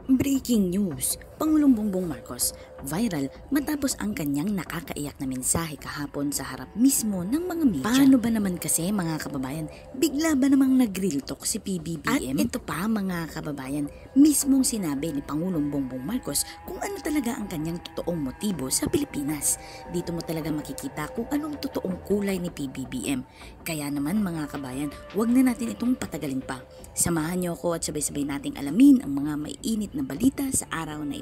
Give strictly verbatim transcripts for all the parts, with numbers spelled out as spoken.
Breaking news! Pangulong Bongbong Marcos, viral matapos ang kanyang nakakaiyak na mensahe kahapon sa harap mismo ng mga media. Paano ba naman kasi mga kababayan, bigla ba namang nag-real talk si P B B M? At ito pa mga kababayan, mismong sinabi ni Pangulong Bongbong Marcos kung ano talaga ang kanyang totoong motibo sa Pilipinas. Dito mo talaga makikita kung anong totoong kulay ni P B B M. Kaya naman mga kabayan, huwag na natin itong patagalin pa. Samahan niyo ako at sabay-sabay nating alamin ang mga maiinit na balita sa araw na ito.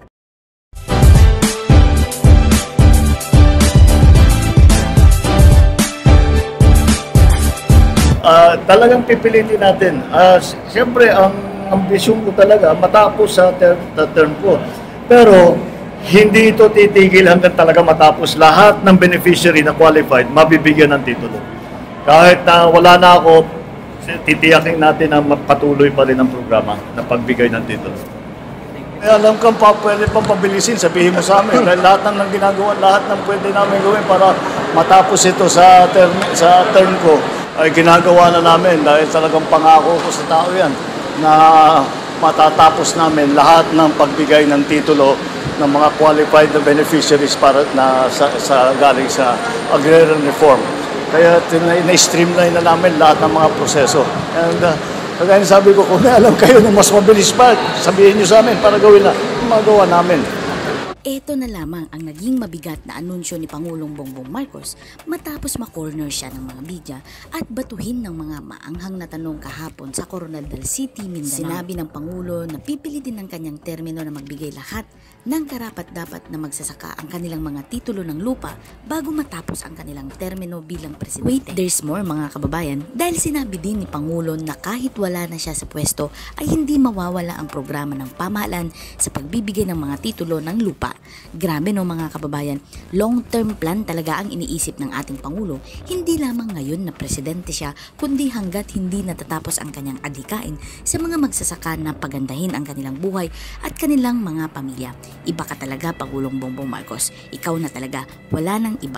Uh, talagang pipilitin natin. Uh, Siyempre, ang ambisyon ko talaga matapos sa term, term ko. Pero, hindi ito titigil hanggang talaga matapos. Lahat ng beneficiary na qualified, mabibigyan ng titulo. Kahit na uh, wala na ako, titiyakin natin na patuloy pa rin ang programa na pagbigay ng titulo. Eh, alam kang pa, pwede pang pabilisin, sabihin mo sa amin. Dahil lahat ng ginagawa, lahat ng pwede namin gawin para matapos ito sa term, sa term ko, ay ginagawa na namin dahil talagang pangako ko sa tao yan na matatapos namin lahat ng pagbigay ng titulo ng mga qualified na beneficiaries para na sa, sa galing sa agrarian reform. Kaya na-streamline na namin lahat ng mga proseso. And uh, kaya sabi ko, kung alam kayo na mas mabilis pa, sabihin nyo sa amin para gawin na, magawa namin. Ito na lamang ang naging mabigat na anunsyo ni Pangulong Bongbong Marcos matapos makorner siya ng mga media at batuhin ng mga maanghang na tanong kahapon sa Coronel del City, Mindanao. Sinabi ng Pangulo na pipilitin ng kanyang termino na magbigay lahat ng karapat-dapat na magsasaka ang kanilang mga titulo ng lupa bago matapos ang kanilang termino bilang presidente. Wait, there's more mga kababayan, dahil sinabi din ni Pangulo na kahit wala na siya sa pwesto ay hindi mawawala ang programa ng pamahalaan sa pagbibigay ng mga titulo ng lupa. Grabe no mga kababayan, long-term plan talaga ang iniisip ng ating Pangulo, hindi lamang ngayon na presidente siya, kundi hanggat hindi natatapos ang kanyang adhikain sa mga magsasaka na pagandahin ang kanilang buhay at kanilang mga pamilya. Iba ka talaga, Pangulong Bongbong Marcos, ikaw na talaga, wala nang iba.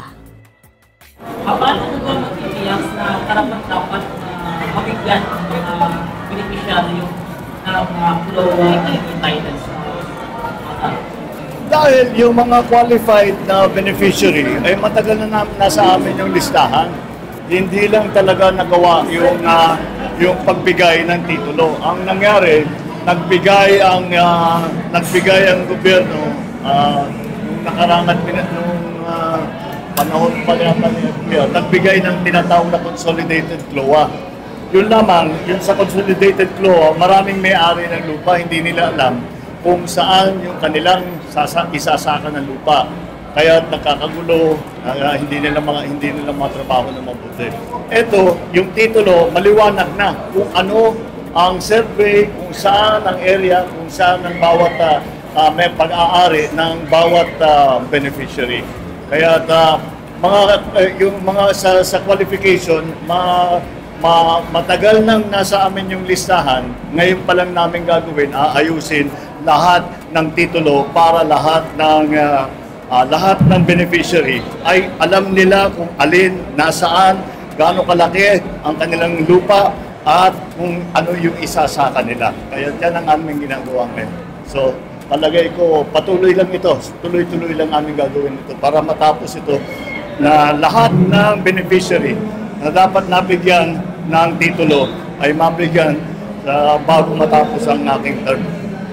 Paano mo ba matitiyak na karapat-dapat na mabigyan ng mga beneficiaryo ng mga flow entitlements sa mga Dahil yung mga qualified na beneficiary ay matagal na namin nasa amin yung listahan. Hindi lang talaga nagawa yung, uh, yung pagbigay ng titulo. Ang nangyari, nagbigay ang, uh, nagbigay ang gobyerno uh, nung nakarangat nung uh, panahon pa niya, nagbigay ng tinatawag na Consolidated C L O A. Yun lamang, yun sa Consolidated C L O A, maraming may-ari ng lupa, hindi nila alam kung saan yung kanilang sasa, isasaka ng lupa. Kaya nakakagulo, uh, hindi nila mga hindi nila matrabaho na mabuti. Ito, yung titulo, maliwanag na kung ano ang survey, kung saan ang area, kung saan ang bawat uh, uh, may pag-aari ng bawat uh, beneficiary. Kaya uh, mga uh, yung mga sa, sa qualification, ma, ma, matagal nang nasa amin yung listahan, ngayon pa lang namin gagawin, aayusin lahat ng titulo para lahat ng uh, uh, lahat ng beneficiary ay alam nila kung alin, nasaan, gaano kalaki ang kanilang lupa at kung ano yung isa sa kanila. Kaya yan ang aming ginagawa ngayon. So, palagay ko, patuloy lang ito, tuloy-tuloy lang aming gagawin ito para matapos ito na lahat ng beneficiary na dapat nabigyan ng titulo ay mabigyan uh, bago matapos ang aking term.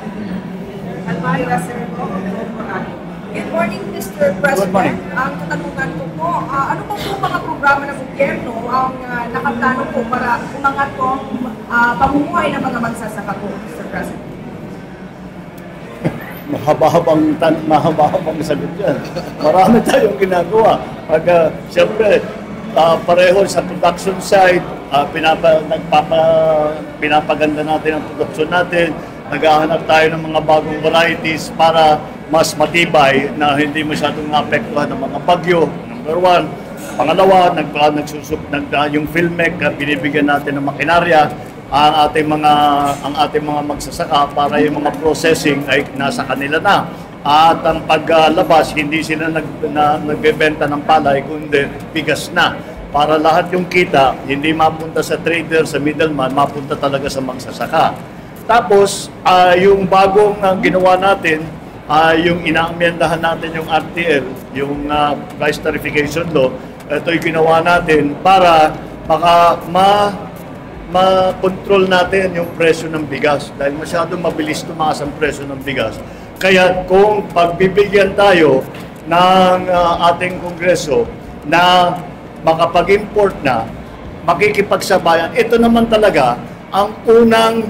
Good morning, Mister President. Good morning. Ang katanungan ko po, uh, ano po po mga programa ng gobyerno ang uh, nakaplano po para umangat po uh, pamumuhay ng mga magsasaka po, Mister President? Mahaba-habang mahaba-habang sagot yan. Marami tayong ginagawa. Pag, uh, siyempre, uh, pareho sa production side, uh, pinapa, nagpapa, pinapaganda natin ang production natin, naghahanap tayo ng mga bagong varieties para mas matibay na hindi masyadong naapektuhan ng mga bagyo. Number one. Pangalawa, nag, nagsusup, nag, yung Philmec, binibigyan natin ng makinarya ang ating mga ang ating mga magsasaka para yung mga processing ay nasa kanila na. At ang paglabas, hindi sila nag, na, nagbebenta ng palay, kundi bigas na. Para lahat yung kita, hindi mapunta sa trader, sa middleman, mapunta talaga sa magsasaka. Tapos, ah, yung bagong ah, ginawa natin, ah, yung inaamyendahan natin yung R T L, yung ah, price tarification law, ito yung ginawa natin para maka, ma, ma-control natin yung presyo ng bigas dahil masyadong mabilis tumaas ang presyo ng bigas. Kaya kung pagbibigyan tayo ng ah, ating Kongreso na makapag-import na, makikipagsabayan, ito naman talaga ang unang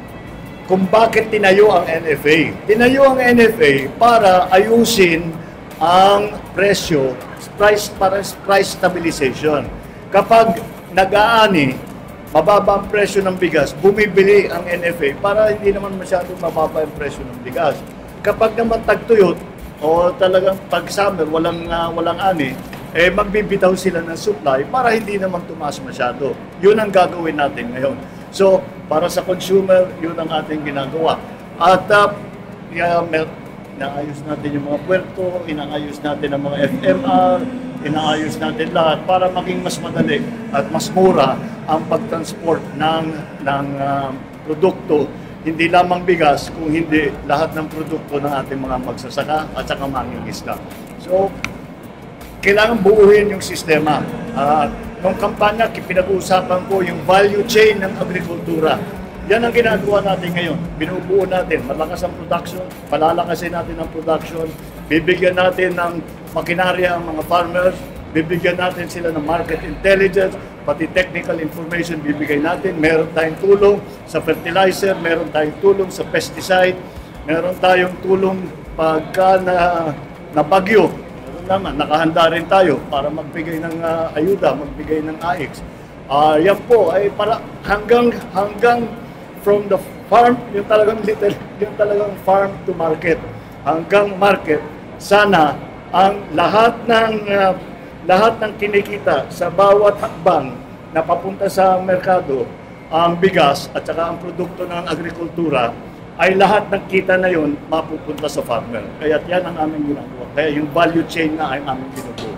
kung bakit tinayo ang N F A. Tinayo ang N F A para ayusin ang presyo, price para price stabilization. Kapag nag-aani, mababa ang presyo ng bigas, bumibili ang N F A para hindi naman masyadong mababa ang presyo ng bigas. Kapag naman tagtuyot o talagang pag summer walang uh, walang ani, eh magbibitaw sila ng supply para hindi naman tumaas masyado. Yun ang gagawin natin ngayon. So, para sa consumer, yun ang ating ginagawa. At uh, yeah, inaayos natin yung mga puerto, inaayos natin ang mga F M R, inaayos natin lahat para maging mas madali at mas mura ang pagtransport ng, ng uh, produkto. Hindi lamang bigas, kung hindi lahat ng produkto ng ating mga magsasaka at saka mangingisda. So, kailangan buuhin yung sistema. Uh, nung kampanya, pinag-uusapan ko yung value chain ng agrikultura. Yan ang ginagawa natin ngayon. Binubuo natin, malakas ang production, palalakasin natin ang production, bibigyan natin ng makinarya ang mga farmers, bibigyan natin sila ng market intelligence, pati technical information bibigay natin. Meron tayong tulong sa fertilizer, meron tayong tulong sa pesticide, meron tayong tulong pagka na, na bagyo. Naman, nakahanda rin tayo para magbigay ng uh, ayuda, magbigay ng A I X. Uh, yan po ay para hanggang hanggang from the farm, yung talagang little, yung talagang farm to market, hanggang market. Sana ang lahat ng uh, lahat ng kinikita sa bawat hakbang na papunta sa merkado, ang bigas at saka ang produkto ng agrikultura, ay lahat ng kita na yun mapupunta sa farmer. Kaya yan ang aming ginagawa. Kaya yung value chain na ay aming binubuo.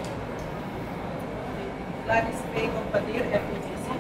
Gladys Faye Compadir, F E C C.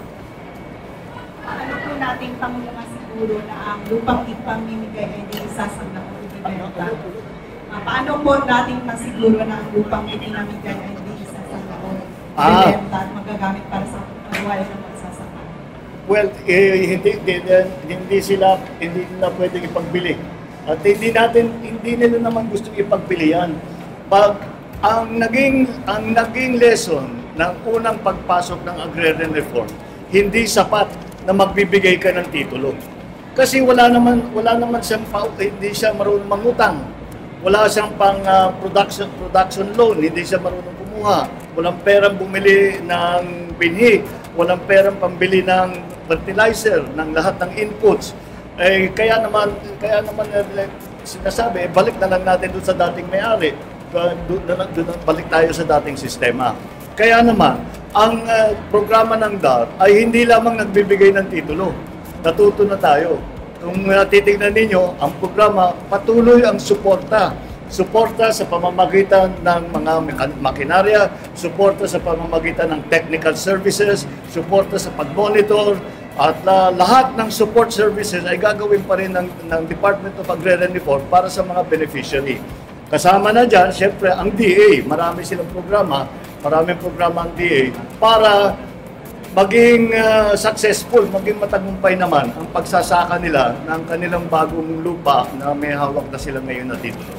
Ano po natin pangulungan siguro na ang lupang ipamimigay ay di isasangla o ibibenta? Uh, paano po natin masiguro na ang lupang ipinamigay ay di isasangla o ibibenta at magagamit para sa pagbuhay ng magsasaka? Well, eh, hindi, hindi, hindi sila, hindi nila pwedeng ipagbili. At hindi natin, hindi nila naman gusto ipagbili yan. Pag ang naging, ang naging lesson ng unang pagpasok ng agrarian reform, hindi sapat na magbibigay ka ng titulo. Kasi wala naman, wala naman siyang, hindi siya marunong mangutang. Wala siyang pang uh, production, production loan, hindi siya marunong kumuha. Walang perang bumili ng binhi, walang perang pambili ng fertilizer, ng lahat ng inputs. Eh, kaya naman, kaya naman eh, sinasabi, eh, balik na lang natin doon sa dating may-ari. Doon, doon, balik tayo sa dating sistema. Kaya naman, ang uh, programa ng D A R ay hindi lamang nagbibigay ng titulo. Natuto na tayo. Kung uh, titignan ninyo, ang programa patuloy ang suporta. Suporta sa pamamagitan ng mga makinarya, suporta sa pamamagitan ng technical services, suporta sa pag-monitor, at uh, lahat ng support services ay gagawin pa rin ng, ng Department of Agrarian Reform para sa mga beneficiary. Kasama na dyan, siyempre, ang D A. Marami silang programa, maraming programa ang D A para maging uh, successful, maging matagumpay naman ang pagsasaka nila ng kanilang bagong lupa na may hawak na sila ngayon na titulo.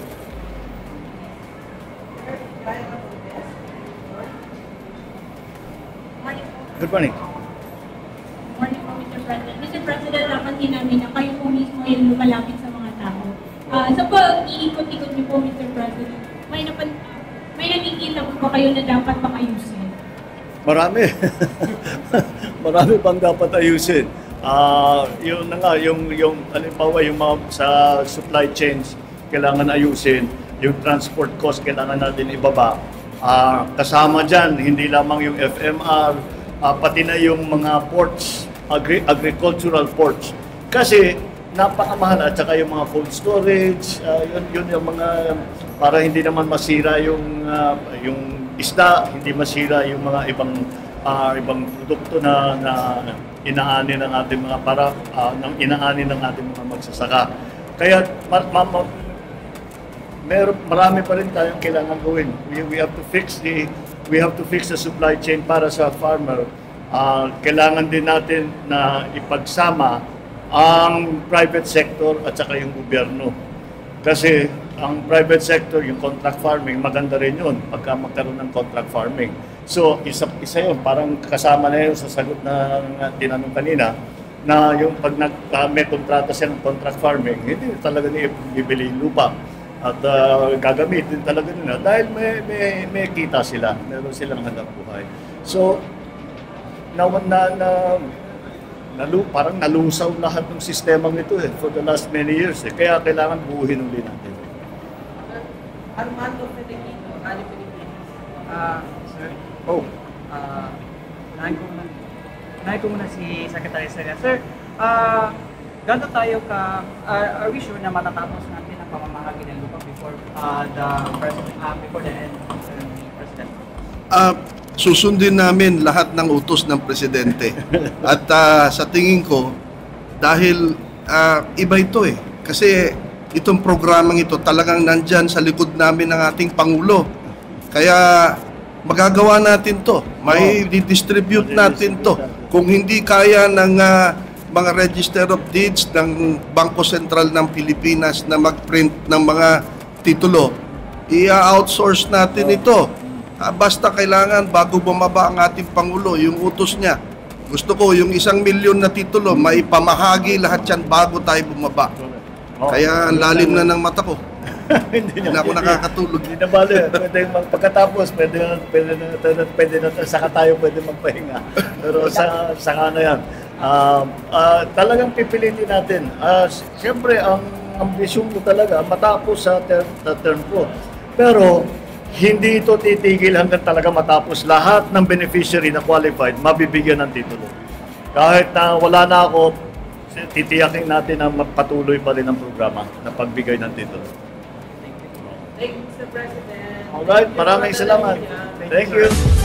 Good morning. Morning po, Mister President. Mister President, napansin namin na kayo po mismo yung lumalapit sa mga tao. Uh, sa pag-iikot-ikot niyo po, Mister President, may, napan may nakikita po ba kayo na dapat pang ayusin? Marami. Marami pang dapat ayusin. Uh, yun na nga, yung, yung, halimbawa, yung mga sa supply chains, kailangan ayusin. Yung transport cost, kailangan natin ibaba. Uh, kasama dyan, hindi lamang yung F M R, uh, pati na yung mga ports, agri agricultural ports. Kasi napakamahal at saka yung mga cold storage, uh, yun, yun yung mga, para hindi naman masira yung, uh, yung isda, hindi masira yung mga ibang, uh, ibang produkto na, na inaani ng ating mga para uh, ng inaani ng ating mga magsasaka. Kaya ma, ma, ma, mer, marami pa rin tayong kailangan gawin. We, we have to fix the we have to fix the supply chain para sa farmer. Uh, kailangan din natin na ipagsama ang private sector at saka yung gobyerno. Kasi ang private sector, yung contract farming, maganda rin yun pagka magkaroon ng contract farming. So, isa, isa yun, parang kasama na yun sa sagot na, na tinanong kanina, na yung pag nag, uh, may kontrata siya ng contract farming, hindi talaga niya bibili yung lupa. At uh, gagamitin talaga nila dahil may, may, may kita sila, meron silang hanap buhay. So, na, na, na, nalu, parang nalusaw lahat ng sistemang ito eh, for the last many years. Eh. Kaya kailangan buuhin ulit natin. Armando Federico, Ali Pilipinas. Ah, sir. Oh. Ah, unahin ko muna. Unahin ko muna si Secretary Sara. Sir, ah, gano'n tayo ka, uh, are we sure na matatapos natin ang pamamahagi ng lupa before uh, the president, uh, before the end of the president? Uh, susundin namin lahat ng utos ng presidente. At uh, sa tingin ko, dahil uh, iba ito eh. Kasi itong programang ito talagang nandyan sa likod namin ng ating Pangulo. Kaya magagawa natin to. May distribute natin to. Kung hindi kaya ng uh, mga Register of Deeds ng Bangko Sentral ng Pilipinas na mag-print ng mga titulo, i-outsource natin ito. Uh, basta kailangan bago bumaba ang ating Pangulo, yung utos niya. Gusto ko yung isang milyon na titulo, maipamahagi lahat yan bago tayo bumaba. Oh, kaya ang lalim na ng mata ko. Hindi na ako nakakatulog. Hindi na bali. Pwede pagkatapos, pwede na, pwede na, pwede na, saka tayo pwede magpahinga. Pero sa, saka na yan. Uh, uh, talagang pipilitin natin. Uh, Siyempre, ang ambisyon ko talaga, matapos sa term, sa term ko. Pero, hindi ito titigil hanggang talaga matapos lahat ng beneficiary na qualified, mabibigyan ng titulo. Kahit na wala na ako, titiyakin natin na magpatuloy pa rin ang programa na pagbigay ng titulo. Thank you, Mister President. Alright, maraming salamat. Thank you.